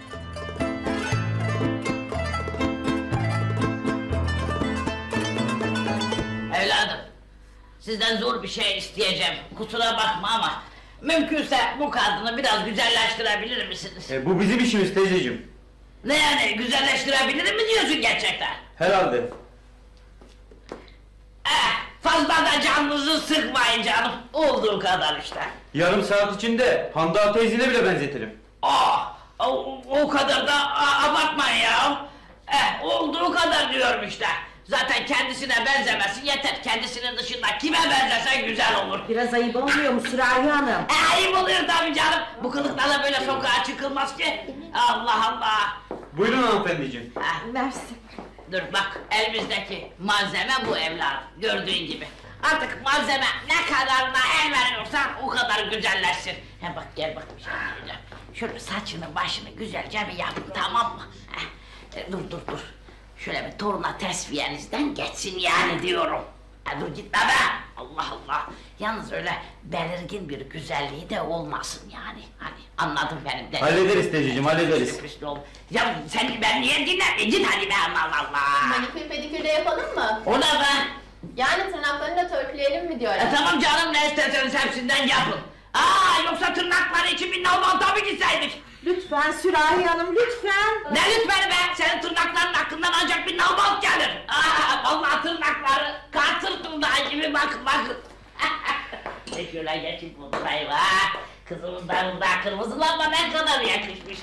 Evladım, sizden zor bir şey isteyeceğim, kusura bakma ama mümkünse bu kadını biraz güzelleştirebilir misiniz? E, bu bizim işimiz teyzeciğim. Ne yani, güzelleştirebilirim mi diyorsun gerçekten? Herhalde. Eh, fazla da canınızı sıkmayın canım. Olduğu kadar işte. Yarım saat içinde Handan teyzeyle bile benzetirim. Aa, o, o kadar da a, abartmayın ya. Eh, olduğu kadar diyorum işte. Zaten kendisine benzemesin yeter. Kendisinin dışında kime benzese güzel olur. Biraz ayıp olmuyor mu Sürahi Hanım? E, ayıp oluyor tabii canım. Bu kılıklarla böyle sokağa çıkılmaz ki. Allah Allah. Buyurun hanımefendiciğim. Heh, Mersi. dur bak elimizdeki malzeme bu evladım. Gördüğün gibi. Artık malzeme ne kadarına el veriyorsan o kadar güzelleşsin. He bak gel bak bir şey diyeceğim. Şöyle saçını başını güzelce bir yapın tamam mı? Heh, e, dur dur dur. Şöyle bir torna tesviyenizden geçsin yani diyorum. Ha, dur gitme be! Allah Allah! Yalnız öyle belirgin bir güzelliği de olmasın yani. Hani anladın benim de. Hallederiz teyzeciğim, hallederiz. Ya sen ben niye dinle? Git hadi be Allah Allah! Manikür pedikür de yapalım mı? O ne be? Yani tırnaklarını da törpüleyelim mi diyorlar. E tamam canım ne isterseniz hepsinden yapın. Aa yoksa tırnakları için bir nalbanta mı gitseydik? Lütfen Sürahi Hanım lütfen. Ne lütfen be? Senin tırnakların hakkından ancak bir nalbant gelir. Aa, vallahi tırnakları katır tırnağı gibi bakın bakın. E şöyle geçip oturayım ha. Kızımın da burada kırmızılanma ne kadar yakışmış.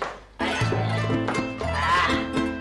Ah.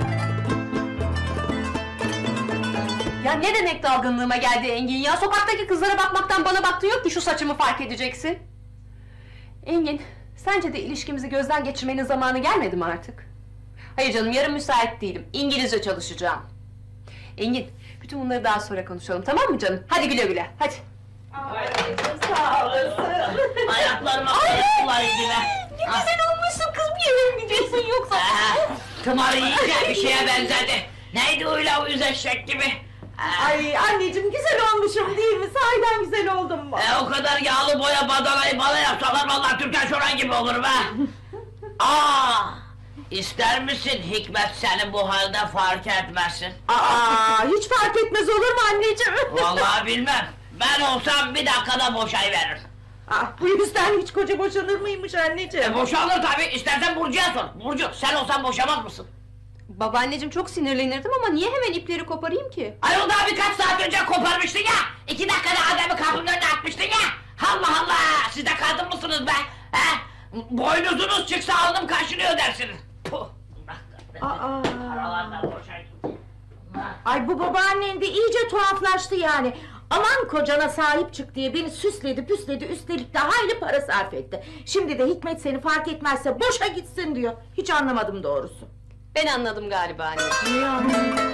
Ya ne demek dalgınlığıma geldi Engin ya? Sokaktaki kızlara bakmaktan bana baktın yok ki şu saçımı fark edeceksin. Engin, sence de ilişkimizi gözden geçirmenin zamanı gelmedi mi artık? Hayır canım, yarın müsait değilim. İngilizce çalışacağım. Engin, bütün bunları daha sonra konuşalım, tamam mı canım? Hadi güle güle, hadi. Ay, sağ olasın. Ayaklarıma ayaklar gibi. Ne güzel olmuşsun kız, bir yere mi gidiyorsun yoksa? Tımarı yiyince bir şeye benzedi. Neydi öyle o yüzeşek gibi? Ay anneciğim güzel olmuşum değil mi? Sahiden güzel oldum mu? E, o kadar yağlı boya badanayı bana yapsalar vallahi Türkan Şoran gibi olur be! Aa, ister misin Hikmet seni bu halde fark etmesin? Aa, hiç fark etmez olur mu anneciğim? Vallahi bilmem, ben olsam bir dakikada boşayıveririm. Ah, bu yüzden hiç koca boşanır mıymış anneciğim? E, boşanır tabii, istersen Burcu'ya sor. Burcu, sen olsan boşamaz mısın? Babaanneciğim çok sinirlenirdim ama niye hemen ipleri koparayım ki? Ayol daha birkaç saat önce koparmıştın ya! İki dakikada adamı kapının önüne atmıştın ya! Allah Allah! Siz de kadın mısınız be? He? Boynuzunuz çıksa alnım kaşınıyor dersiniz! Puh! Aa. Aralardan boşaydım. Ay bu babaannen de iyice tuhaflaştı yani. Aman kocana sahip çık diye beni süsledi püsledi, üstelik de hayli para sarf etti. Şimdi de Hikmet seni fark etmezse boşa gitsin diyor. Hiç anlamadım doğrusu. Ben anladım galiba anne. Niye anladın?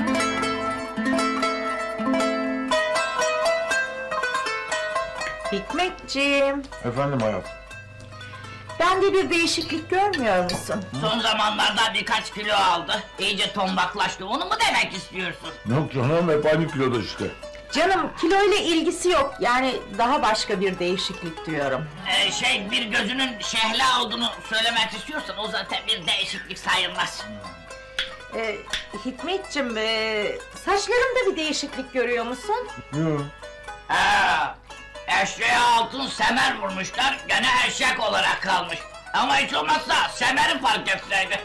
Hikmetciğim, Efendim hayatım. bende bir değişiklik görmüyor musun? Son zamanlarda birkaç kilo aldı. İyice tombaklaştı. Onu mu demek istiyorsun? Yok canım hep aynı kiloda işte. Canım kiloyla ilgisi yok. Yani daha başka bir değişiklik diyorum. Ee, şey bir gözünün şehla olduğunu söylemek istiyorsan o zaten bir değişiklik sayılmaz. Ee, Hikmetciğim, e, saçlarımda bir değişiklik görüyor musun? Yok. Ha, eşeğe altın semer vurmuşlar, gene eşek olarak kalmış. Ama hiç olmazsa semeri fark etseydi.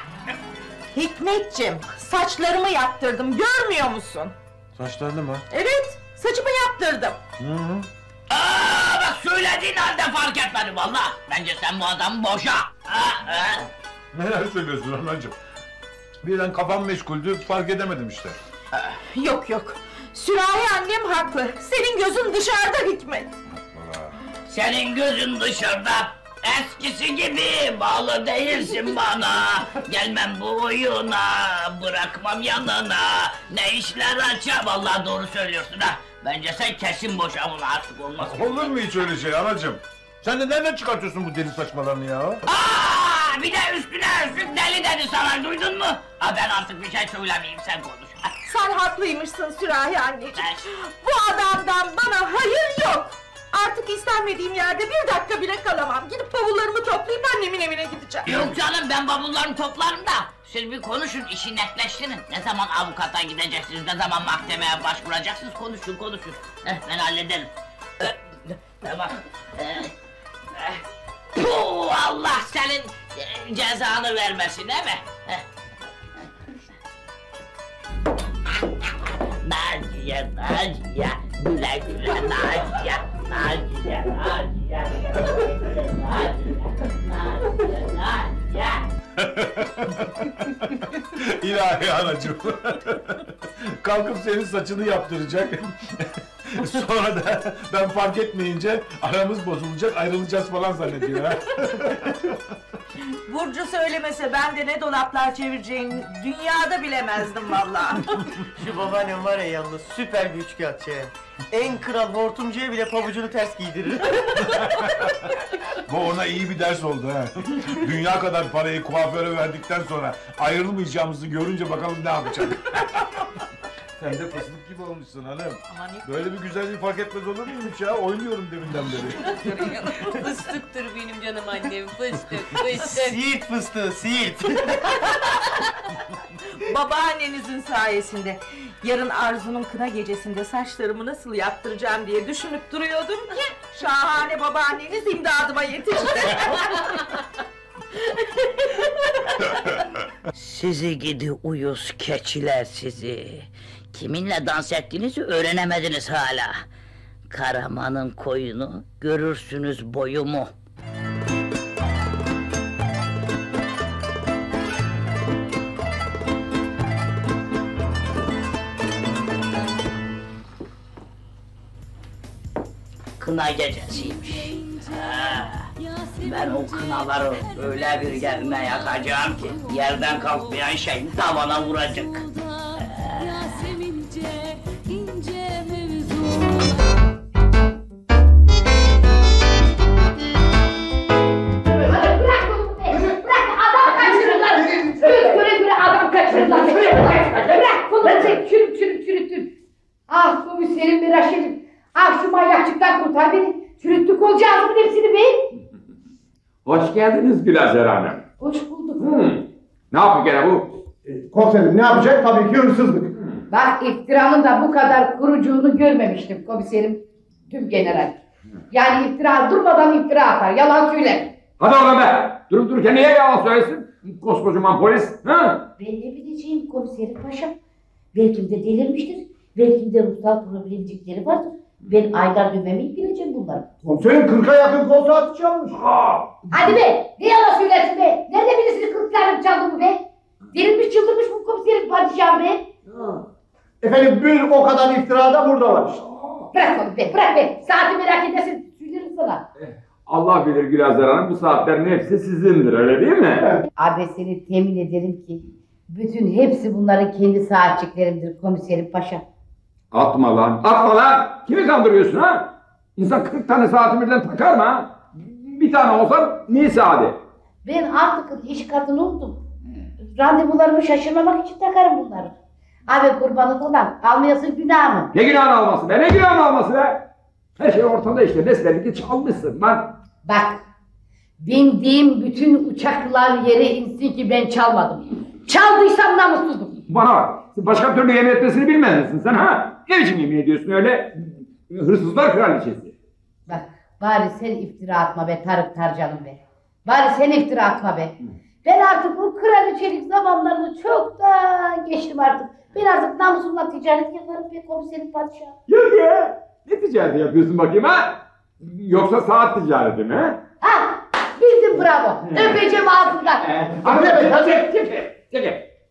Hikmetciğim, saçlarımı yaptırdım, görmüyor musun? Saçlarını mı? Evet, saçımı yaptırdım. Hı hı. Aa, bak söylediğin halde fark etmedim valla. Bence sen bu adamı boşa. Ha, ha. Neler söylüyorsun anacığım? Birden kafam meşguldü fark edemedim işte. Yok yok, Sürahi annem haklı. Senin gözün dışarıda Hikmet. Senin gözün dışarıda. Eskisi gibi bağlı değilsin bana. Gelmem bu oyuna, bırakmam yanına. Ne işler açar, vallahi doğru söylüyorsun ha. Bence sen kesin boşanma artık olmaz. Olur mu hiç öyle şey anacığım? Sen de nereden çıkartıyorsun bu deli saçmalarını ya? Aa, bir de üstüne üstlük deli dedi sana, duydun mu? Ha, ben artık bir şey söylemeyeyim, sen konuş. Sen haklıymışsın Sürahi anneciğim. Bu adamdan bana hayır yok. Artık istenmediğim yerde bir dakika bile kalamam. Gidip bavullarımı toplayıp annemin evine gideceğim. Yok canım, ben bavullarımı toplarım da. Siz bir konuşun, işi netleştirin. Ne zaman avukata gideceksiniz, ne zaman mahkemeye başvuracaksınız, konuşun konuşun. Heh, ben hallederim. Eh, tamam. Eh, eh. Puh, Allah senin eh, cezanı vermesin, değil mi? Eh. Naciye, Naciye, Güle güle Naciye, Naciye, Naciye. Naciye, Naciye, Naciye. İlahi anacığım. Kalkıp senin saçını yaptıracak. Sonra da ben fark etmeyince aramız bozulacak, ayrılacağız falan zannediyor ha. Burcu söylemese ben de ne dolaplar çevireceğini dünyada bilemezdim vallahi. Şu babaannem var ya yalnız süper bir üçkağıtçı. En kral hortumcuya bile pabucunu ters giydirir. Bu ona iyi bir ders oldu ha. Dünya kadar parayı kuaföre verdikten sonra ayrılmayacağımızı görünce bakalım ne yapacak. Sen de fıstık gibi olmuşsun hanım. Böyle bir güzelliği fark etmez olur muymuş ya? Oynuyorum deminden beri. Fıstıktır benim canım annem, fıstık, fıstık. Siirt fıstığı, siirt. Babaannenizin sayesinde yarın Arzu'nun kına gecesinde saçlarımı nasıl yaptıracağım diye düşünüp duruyordum ki şahane babaanneniz imdadıma yetişti. Sizi gidi uyuz keçiler sizi. Kiminle dans ettiğinizi öğrenemediniz hala. Karamanın koyunu, görürsünüz boyumu. Kına gecesiymiş. Ha, ben o kınaları öyle bir yerine yakacağım ki yerden kalkmayan şey tavana vuracak. Göre göre adam kaçırırlar. Bırak kolunu çek, çürük çürük çürütür. Ah komiserim be Raşit'im. Ah şu manyakçıktan kurtar beni. Çürüttük olacağımın hepsini be. Hoş geldiniz Gülazer Hanım. Hoş bulduk. Hmm. Ne yapıyor gene bu? E, komiserim ne yapacak? Tabii ki hırsızlık. Hmm. Bak iftiranın da bu kadar kurucuğunu görmemiştim komiserim. Tüm general. Yani iftira durmadan iftira atar, yalan söyler. Hadi oradan be! Durup dururken niye yalan söylesin? Koskocaman polis, ha? Ben ne bileceğim komiserim paşam. Belki de delirmiştir. Belki de ruhsal problemcikleri vardır. Ben aydan dömemeyi bileceğim bunları. Komiserim kırka yakın kol saati çalmış. Hadi be! Ne yalan söylersin be! Nerede birisini kırk tane çaldı bu be? Delirmiş çıldırmış bu komiserim padişahım be! Efendim bir o kadar iftira da burada var işte. Bırak onu be! Bırak be! Saati merak edersin. Söylerim sana. Allah bilir Gülazer Hanım, bu saatlerin hepsi sizindir, öyle değil mi? Evet. Abi seni temin ederim ki bütün hepsi bunların kendi saatçiklerimdir komiserim paşa. Atma lan, atma lan! Kimi kandırıyorsun ha? İnsan kırk tane saati birden takar mı ha? Bir tane olsa niye saati? Ben artık iş kadını oldum. Randevularımı şaşırmamak için takarım bunları. Abi kurbanı olan almayasın günah mı? Ne günahını alması be, ne günahını alması be? Her şey ortada işte, besbelli ki çalmışsın lan. Bak, bindiğim bütün uçaklar yere insin ki ben çalmadım. Çaldıysam namussuzum. Bana bak, başka türlü yemin etmesini bilmez misin sen ha? Ne biçim yemin ediyorsun öyle? Hırsızlar kraliçesi. Bak, bari sen iftira atma be Tarık Tarcanım be. Bari sen iftira atma be. Ben artık bu kraliçelik zamanlarını çoktan geçtim artık. Ben artık namusumla ticaret yaparım be komiserim padişahım. Yok ya, ne ticareti yapıyorsun bakayım ha? Yoksa saat ticareti mi ha? Ha, bildim bravo. Öpeceğim ağzından. Hadi hadi hadi. Çekil, çekil.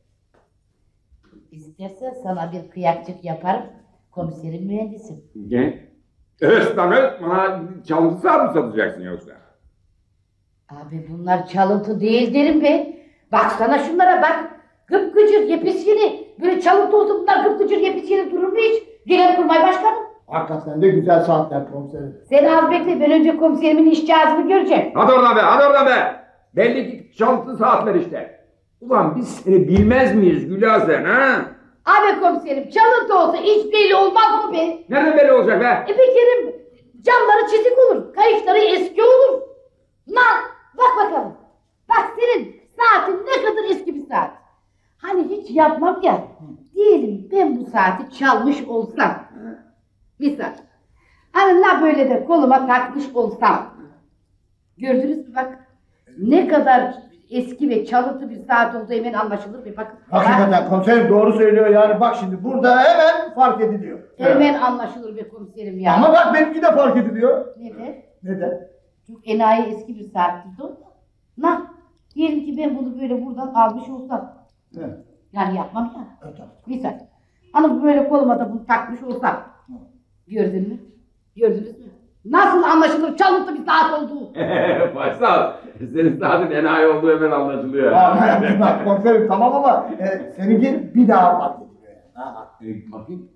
İstersen sana bir kıyakçık yaparım. Komiserim mühendisim. Ne? Evet lan evet, bana çalıntı saat mı satacaksın yoksa? Abi bunlar çalıntı değil derim be. Baksana şunlara bak. Gıpgıcır yepis yeni. Böyle çalıntı olsa bunlar gıpgıcır yepis yeni durur mu hiç? Genelkurmay başkanım. Hakikaten de güzel saatler komiserim. Sen az bekle, ben önce komiserimin iş cihazını göreceğim. Hadi oradan be, hadi oradan be! Belli ki çalıntı saatler işte. Ulan biz seni bilmez miyiz Gülazer ha? Abi komiserim çalıntı olsa hiç belli olmaz mı be? Nereden belli olacak be? E bir kere camları çizik olur, kayışları eski olur. Lan bak bakalım. Bak senin saatin ne kadar eski bir saat. Hani hiç yapmam ya. Diyelim ben bu saati çalmış olsam. Misal. Hani la böyle de koluma takmış olsam. Gördünüz mü bak. Ne kadar eski ve çalıntı bir saat olduğu hemen anlaşılır bir bakın. Hakikaten komiserim doğru söylüyor yani bak şimdi burada hemen fark ediliyor. Hemen anlaşılır bir komiserim ya. Ama bak benimki de fark ediliyor. Neden? Neden? Çünkü enayi eski bir saattir de ondan. Nah, diyelim ki ben bunu böyle buradan almış olsam. Evet. Yani yapmam ya. Evet. Misal. Hani böyle koluma da bunu takmış olsam. Gördün mü? Gördünüz mü? Nasıl anlaşılır çalıntı bir saat olduğu? Faysal, senin saatin enayi olduğu hemen anlaşılıyor. Aa, yaptım bak komiserim tamam ama e, seninki bir daha fark ediliyor. E, bakayım.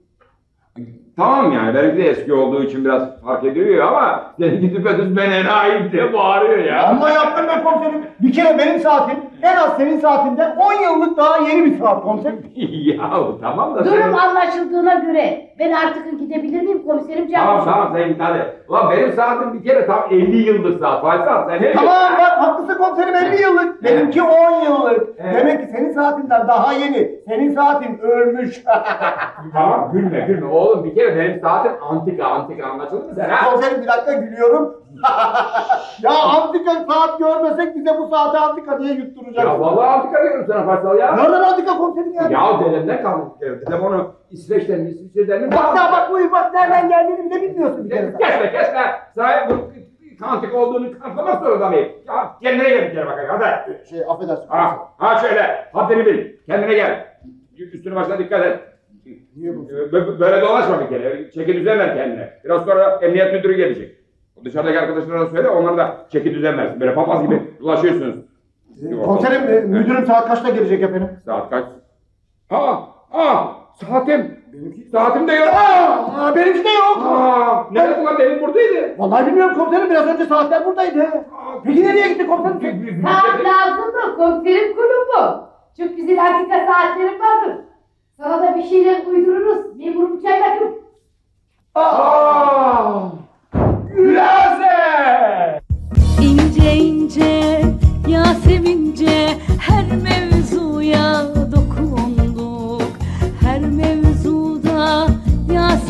Tamam yani benimki de eski olduğu için biraz fark ediliyor ama seninki düpedüz ben enayiyim diye bağırıyor ya. Ama yaptım ben komiserim. Bir kere benim saatim en az senin saatinden on yıllık daha yeni bir saat komiserim. Yahu tamam da Durum senin... anlaşıldığına göre ben artık gidebilir miyim komiserim canım? Tamam tamam sen git hadi. Ulan benim saatim bir kere tam elli yıllık saat Faysal sen ne? Tamam bak haklısın komiserim elli yıllık. Benimki on yıllık. Demek ki senin saatinden daha yeni. Senin saatin ölmüş. Tamam gülme gülme oğlum bir kere benim saatim antika antika anlaşıldı mı sen ha? Komiserim bir dakika gülüyorum. Ya antika saat görmesek bize bu saati antika diye yutturacaksın. Ya vallahi antika diyorum sana Faysal ya. Nereden antika komiserim ya? Ya dedemden kalmış bir kere. Dedem onu İsveç'ten İsviçre'den... Bak daha bak buyur bak nereden geldiğini bile bilmiyorsun bir kere. Kesme kesme. Sana bu antika olduğunu kanıtlamak zorunda mıyım? Ya kendine gel bir kere bakayım hadi. Şey affedersin. Ha, ha şöyle haddini bil. Kendine gel. Üstüne başına dikkat et. Niye bu? Böyle dolaşma bir kere. Çeki düzen ver kendine. Biraz sonra emniyet müdürü gelecek. Dışarıdaki arkadaşlarına söyle, onlara da çeki düzen versin. Böyle papaz gibi dolaşıyorsunuz. Ee, komiserim, e, müdürüm saat kaçta gelecek efendim? Saat kaç? Ha, ha, saatim. Benimki? Saatim de yok. Aa, benimki de yok. Aa, nerede ulan benim buradaydı? Vallahi bilmiyorum komiserim, biraz önce saatler buradaydı. Peki nereye gitti komiserim? Saat lazım mı komiserim kulübü? Çok güzel antika saatlerim vardır. Sana da bir şeyler uydururuz. Memurum çay bakın. Aa!